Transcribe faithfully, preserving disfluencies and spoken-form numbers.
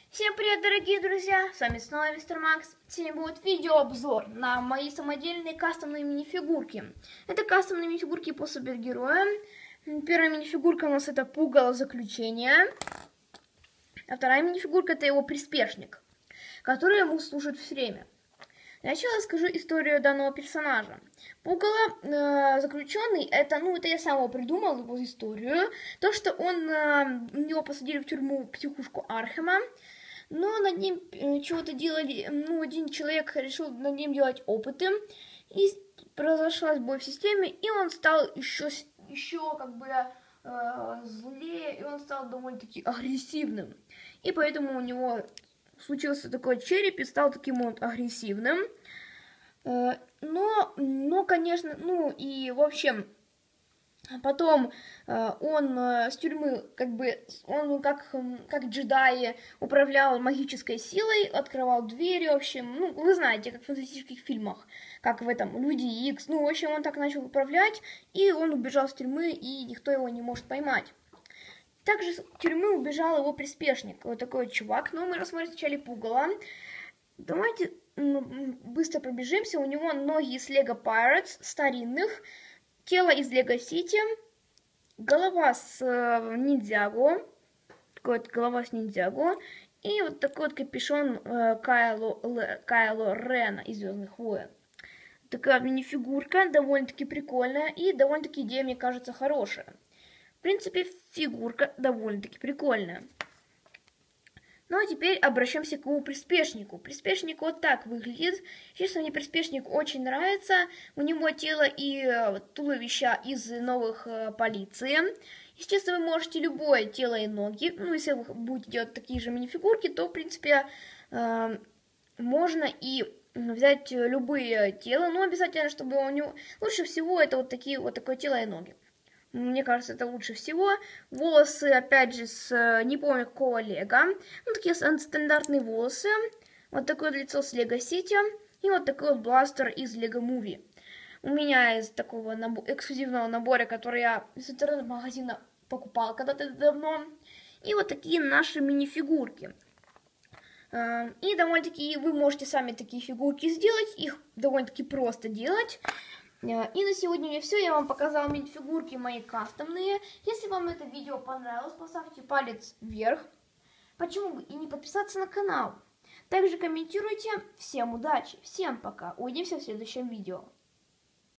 Всем привет, дорогие друзья! С вами снова Мистер Макс. Сегодня будет видеообзор на мои самодельные кастомные минифигурки. Это кастомные минифигурки по супергероям. Первая минифигурка у нас это пугало заключения. А вторая минифигурка это его приспешник, который ему служит все время. Для начала я скажу историю данного персонажа. Пугало э, заключенный, это, ну, это я сам его придумал, его историю. То, что он, э, его посадили в тюрьму, психушку Архема. Но над ним э, чего-то делали, ну, один человек решил над ним делать опыты, и произошла сбой в системе, и он стал еще, еще как бы э, злее, и он стал довольно-таки агрессивным. И поэтому у него случился такой череп и стал таким вот агрессивным. Э, но, но, конечно, ну, и, в общем... Потом э, он э, с тюрьмы, как бы, он как, как джедай управлял магической силой, открывал двери, в общем, ну, вы знаете, как в фантастических фильмах, как в этом Люди Икс, ну, в общем, он так начал управлять, и он убежал с тюрьмы, и никто его не может поймать. Также с тюрьмы убежал его приспешник, вот такой чувак, но мы рассмотрим сначала пугало. Давайте ну, быстро пробежимся, у него ноги из Lego Pirates старинных, тело из Лего Сити, голова с э, ниндзяго, такой вот голова с ниндзяго, и вот такой вот капюшон э, Кайло, Л, Кайло Рена из Звездных войн. Такая мини-фигурка, довольно-таки прикольная, и довольно-таки идея, мне кажется, хорошая. В принципе, фигурка довольно-таки прикольная. Ну а теперь обращаемся к его приспешнику. Приспешник вот так выглядит. Честно, мне приспешник очень нравится. У него тело и туловища из новых э, полиции. Естественно, вы можете любое тело и ноги. Ну, если вы будете делать такие же минифигурки, то, в принципе, э, можно и взять любые тела. Но обязательно, чтобы у него... Лучше всего это вот, такие, вот такое тело и ноги. Мне кажется, это лучше всего. Волосы, опять же, с не помню какого лего. Ну, такие стандартные волосы. Вот такое лицо с Лего Сити. И вот такой вот бластер из Лего Муви. У меня из такого набо- эксклюзивного набора, который я из интернет-магазина покупала когда-то давно. И вот такие наши мини-фигурки. И довольно-таки вы можете сами такие фигурки сделать. Их довольно-таки просто делать. И на сегодня мне все. Я вам показала мини-фигурки мои кастомные. Если вам это видео понравилось, поставьте палец вверх. Почему бы и не подписаться на канал? Также комментируйте. Всем удачи, всем пока. Увидимся в следующем видео.